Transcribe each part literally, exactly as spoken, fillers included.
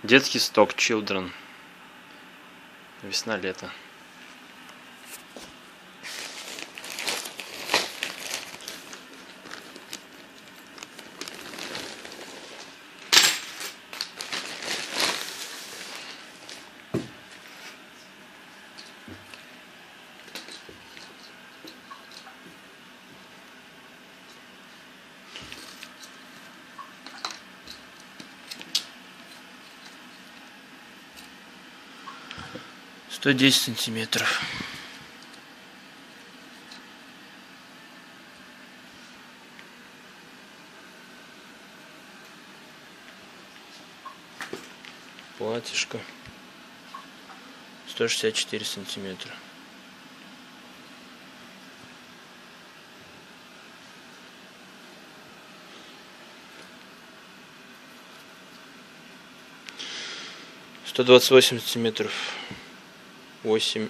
Детский сток Children. Весна-лето. сто десять сантиметров. Платьишко. сто шестьдесят четыре сантиметра. сто двадцать восемь сантиметров. восемь,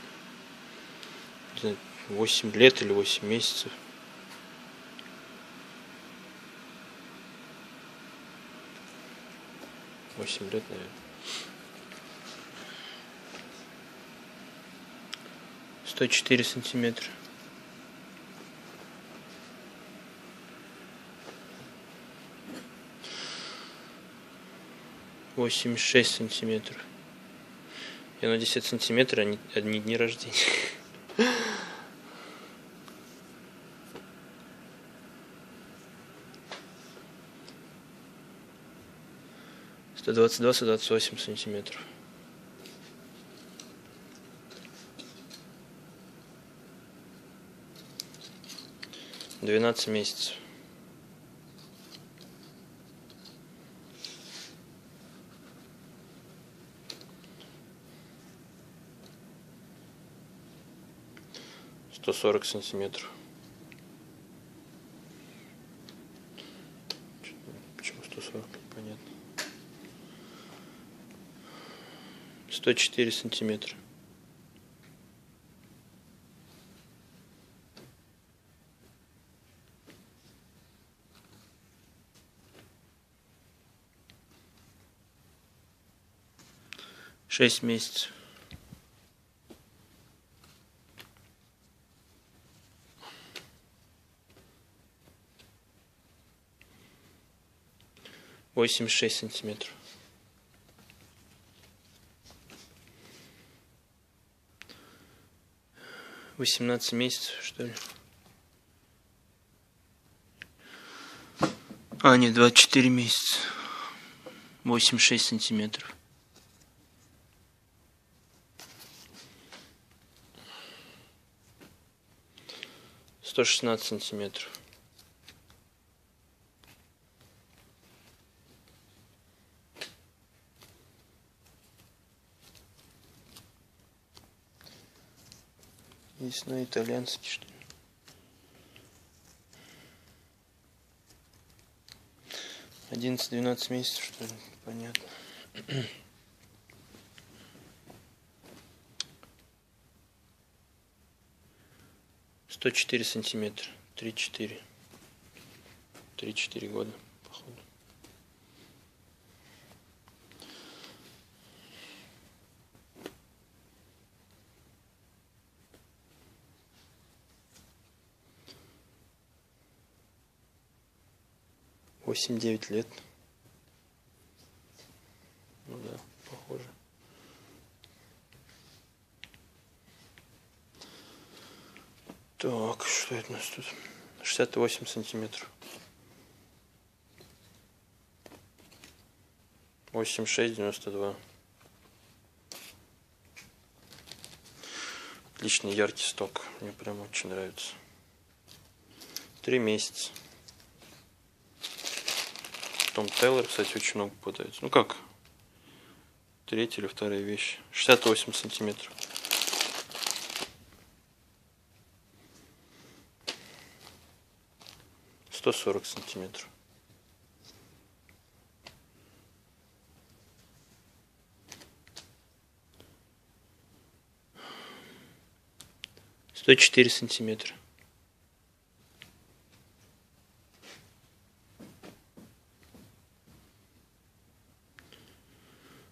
восемь лет или восемь месяцев. восемь лет, наверное. сто четыре сантиметра. восемьдесят шесть сантиметров. И на десять сантиметров они одни дни рождения. сто двадцать два сто двадцать восемь сантиметров. двенадцать месяцев. сто сорок сантиметров. Почему сто сорок? Понятно. сто четыре сантиметра. шесть месяцев. восемьдесят шесть сантиметров. восемнадцать месяцев, что ли? А, нет, двадцать четыре месяца. восемьдесят шесть сантиметров. сто шестнадцать сантиметров. Здесь на итальянский, что ли? одиннадцать-двенадцать месяцев, что ли? Понятно. сто четыре сантиметра. три-четыре. три-четыре года, походу. восемь-девять лет. Ну да, похоже. Так, что это у нас тут? шестьдесят восемь сантиметров. восемьдесят шесть девяносто два. Отличный яркий сток. Мне прям очень нравится. Три месяца. Том Тейлор, кстати, очень много попадается. Ну как? Третья или вторая вещь. шестьдесят восемь сантиметров. сто сорок сантиметров. сто четыре сантиметра.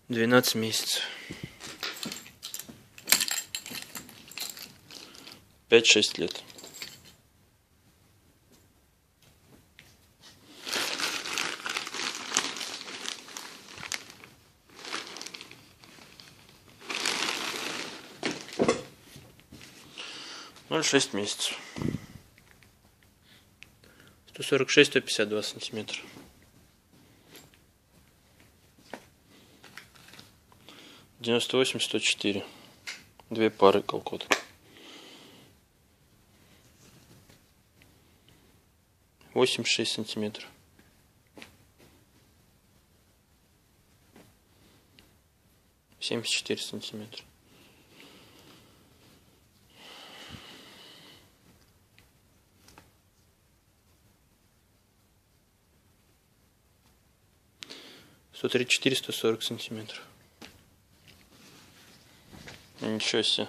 двенадцать месяцев. пять-шесть лет. ноль шесть месяцев. сто сорок шесть — сто пятьдесят два сантиметра. девяносто восемь — сто четыре. Две пары колготок. восемьдесят шесть сантиметров. семьдесят четыре сантиметра. сто тридцать четыре — сто сорок сантиметров. Ничего себе.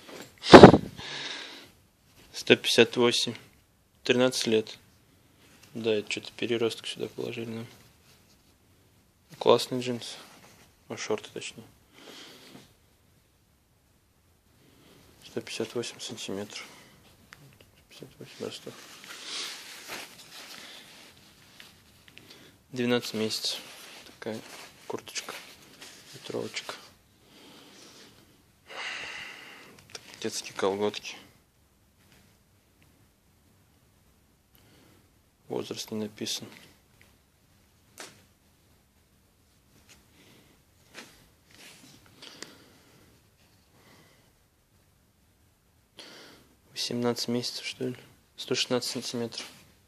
сто пятьдесят восемь. тринадцать лет. Да, это что-то переросток сюда положили нам. Классный джинс. Ну, шорты точнее. сто пятьдесят восемь сантиметров. сто пятьдесят восемь ростов. двенадцать месяцев. Такая курточка. Ветровочка. Детские колготки. Возраст не написан. восемнадцать месяцев, что ли? сто шестнадцать сантиметров.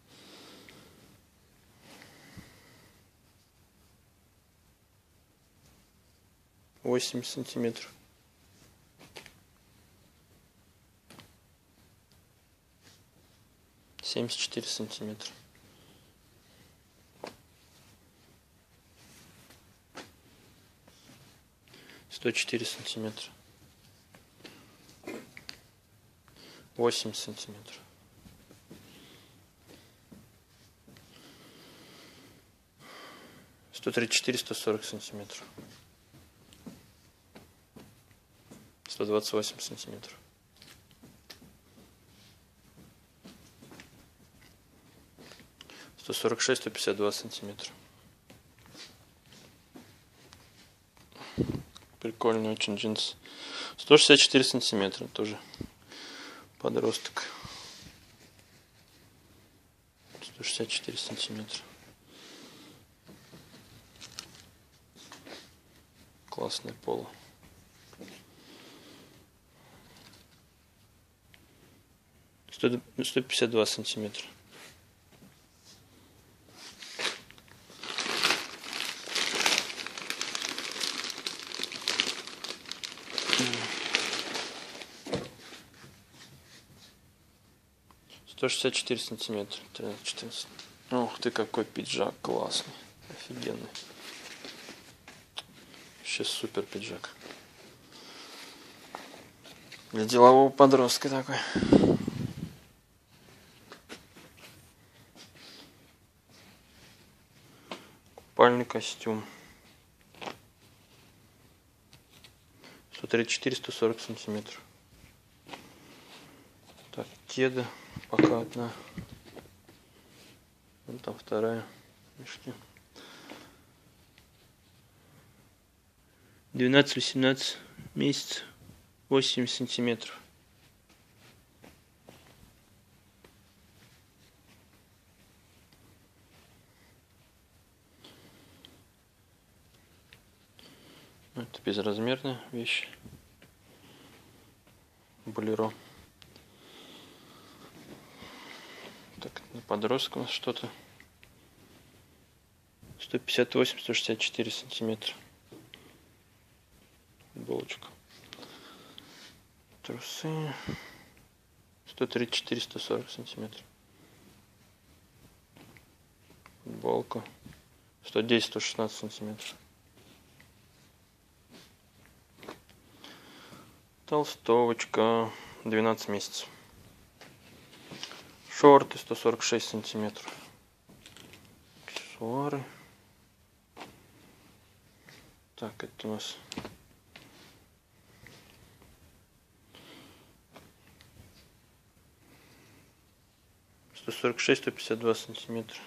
восемьдесят сантиметров. семьдесят четыре сантиметра. сто четыре сантиметра. восемьдесят сантиметров. сто тридцать четыре — сто сорок сантиметров. сто двадцать восемь сантиметров. сто сорок шесть — сто пятьдесят два сантиметра. Прикольный очень джинс. сто шестьдесят четыре сантиметра тоже. Подросток. сто шестьдесят четыре сантиметра. Классное поло. сто пятьдесят два сантиметра. сто шестьдесят четыре сантиметра. тринадцать четырнадцать. Ух ты, какой пиджак классный. Офигенный. Вообще супер пиджак. Для делового подростка такой. Купальный костюм. сто тридцать четыре — сто сорок сантиметров. Так, кеды. Пока одна. Вон там вторая. Мешки. двенадцать-восемнадцать месяцев. восемьдесят сантиметров. Это безразмерная вещь. Болеро. Так, на подростка у нас что-то. сто пятьдесят восемь — сто шестьдесят четыре сантиметра. Футболочка. Трусы. сто тридцать четыре — сто сорок сантиметров. Футболка. сто десять — сто шестнадцать сантиметров. Толстовочка. двенадцать месяцев. Шорты сто сорок шесть сантиметров. Аксессуары. Так, это у нас сто сорок шесть сто пятьдесят два сантиметра.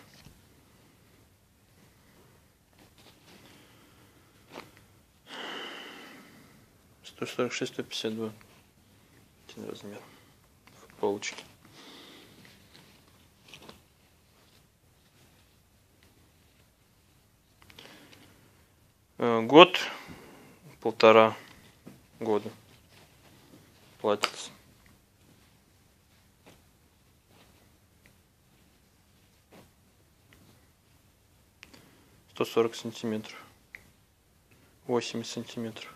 сто сорок шесть сто пятьдесят два. Один размер футболочки. Год, полтора года платится. сто сорок сантиметров. восемьдесят сантиметров.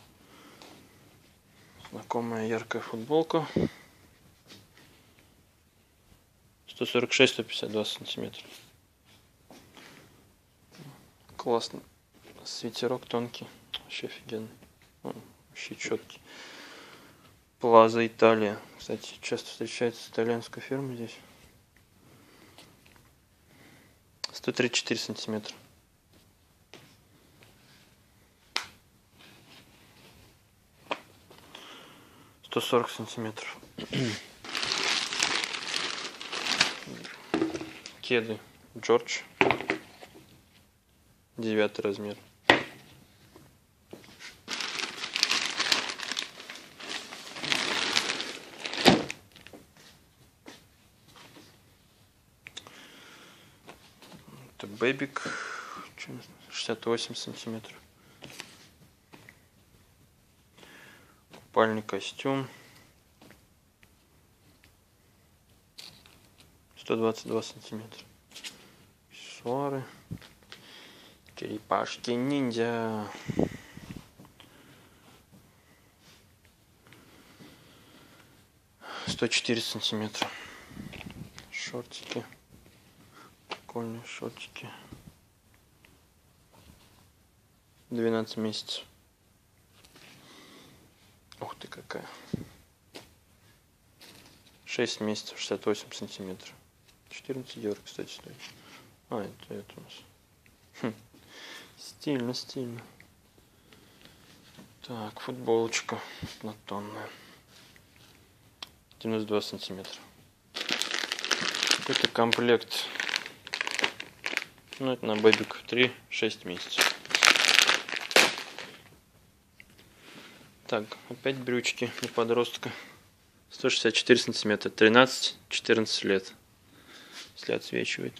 Знакомая яркая футболка. сто сорок шесть сто пятьдесят два сантиметра. Классно. Свитерок тонкий. Вообще офигенный. Вообще четкий. Плаза Италия. Кстати, часто встречается итальянская фирма здесь. сто тридцать четыре сантиметра. сто сорок сантиметров. Кеды Джордж. Девятый размер. Это бэбик. шестьдесят восемь сантиметров. Купальный костюм. сто двадцать два сантиметра. Аксессуары. Черепашки ниндзя. сто четыре сантиметра. Шортики. Прикольные шортики. двенадцать месяцев. Ух ты какая. шесть месяцев, шестьдесят восемь сантиметров. четырнадцать евро, кстати, стоит. А, это, это у нас. Хм. Стильно, стильно. Так, футболочка однотонная. девяносто два сантиметра. Какой-то комплект. Ну, это на бэбик три шесть месяцев. Так, опять брючки для подростка. сто шестьдесят четыре сантиметра. тринадцать четырнадцать лет. Если отсвечивает.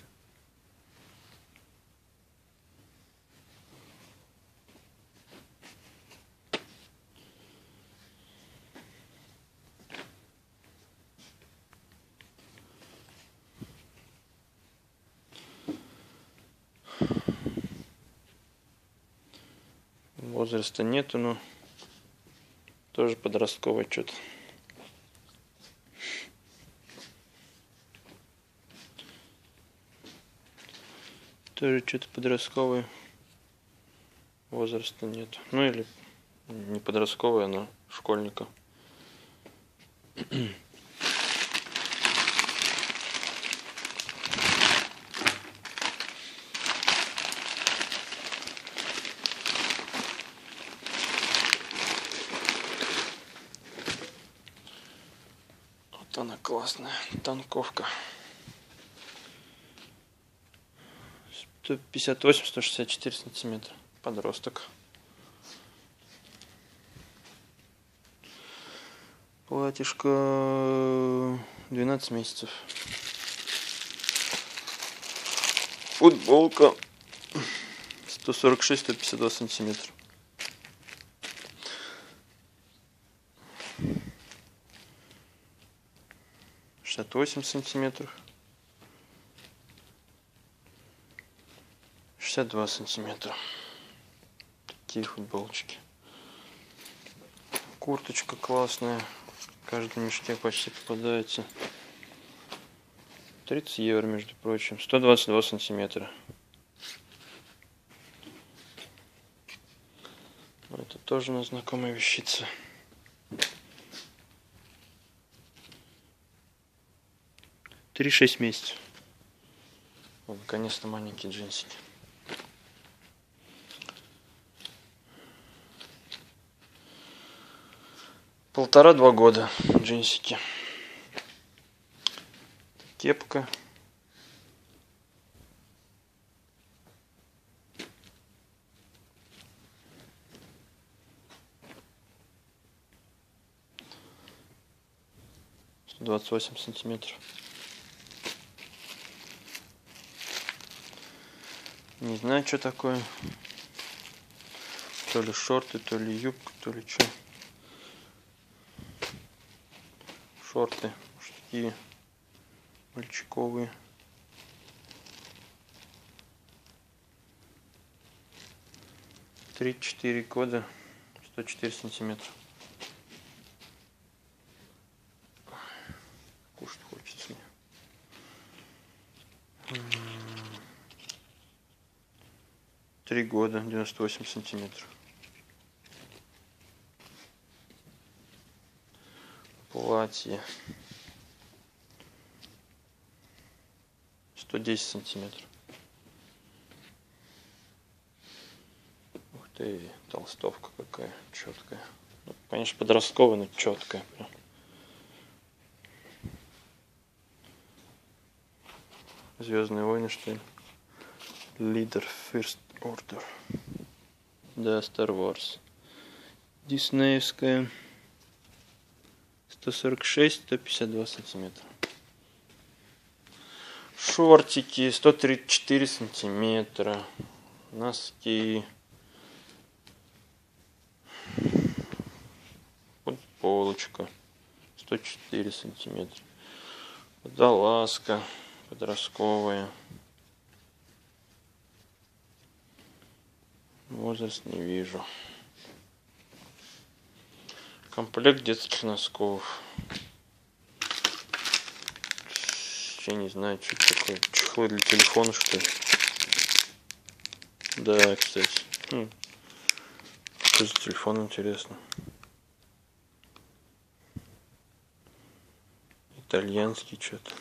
Возраста нету, но тоже подростковый что-то. Тоже что-то подростковое. Возраста нет. Ну или не подростковое, но школьника. Вот она классная танковка. сто пятьдесят восемь сто шестьдесят четыре сантиметра. Подросток. Платьишко двенадцать месяцев. Футболка сто сорок шесть сто пятьдесят два сантиметра. шестьдесят восемь сантиметров. шестьдесят два сантиметра. Такие футболочки. Курточка классная. В каждом мешке почти попадается. тридцать евро, между прочим. сто двадцать два сантиметра. Это тоже у нас знакомая вещица. три-шесть месяцев. Вот, наконец-то маленькие джинсики. Полтора-два года джинсики. Кепка. двадцать восемь сантиметров. Не знаю, что такое. То ли шорты, то ли юбка, то ли что. Шорты мужские, мальчиковые. три-четыре года, сто четыре сантиметра. Кушать хочется мне. Три года, девяносто восемь сантиметров. Платье. сто десять сантиметров. Ух ты, толстовка какая четкая. Ну, конечно, подростковая, но четкая. Прям. Звездные войны, что ли? Лидер First Order. Да, Star Wars. Диснеевская. сто сорок шесть — сто пятьдесят два сантиметра. Шортики сто тридцать четыре сантиметра. Носки. Футболочка сто четыре сантиметра. Водолазка подростковая. Возраст не вижу. Комплект детских носков. Я не знаю, что это такое. Чехлы для телефона, что ли? Да, кстати. Хм. Что за телефон, интересно? Итальянский что-то.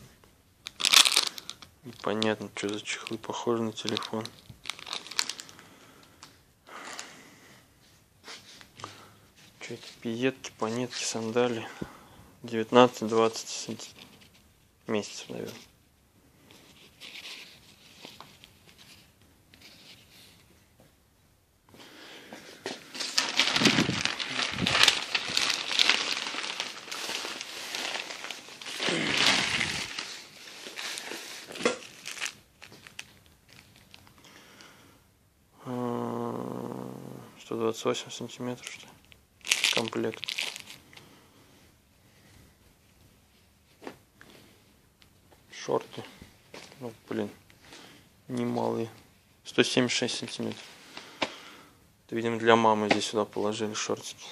Непонятно, что за чехлы. Похоже на телефон. Что это? Пиетки, панетки, сандали. девятнадцать-двадцать месяцев, наверное. сто двадцать восемь сантиметров, что ли? Комплект. Шорты. Ну, блин, немалые. сто семьдесят шесть сантиметров. Это, видимо, для мамы здесь сюда положили шортики.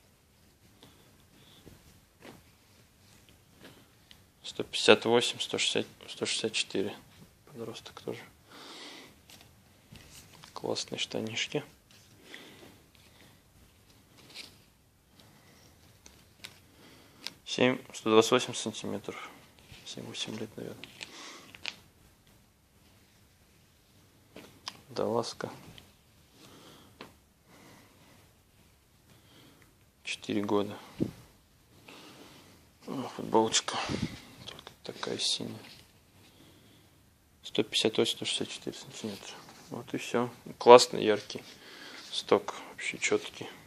сто пятьдесят восемь — сто шестьдесят — сто шестьдесят четыре. Подросток тоже. Классные штанишки. семь — сто двадцать восемь сантиметров. семь-восемь лет, наверное. Водолазка. четыре года. Футболочка. Только такая синяя. сто пятьдесят восемь — сто шестьдесят четыре сантиметра. Вот и все. Классный, яркий сток. Вообще четкий.